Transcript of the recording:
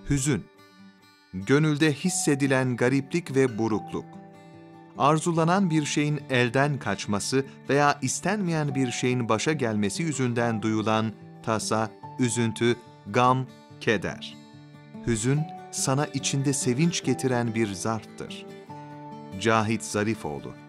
Hüzün, gönülde hissedilen gariplik ve burukluk. Arzulanan bir şeyin elden kaçması veya istenmeyen bir şeyin başa gelmesi yüzünden duyulan tasa, üzüntü, gam, keder. Hüzün, sana içinde sevinç getiren bir zarftır. Cahit Zarifoğlu.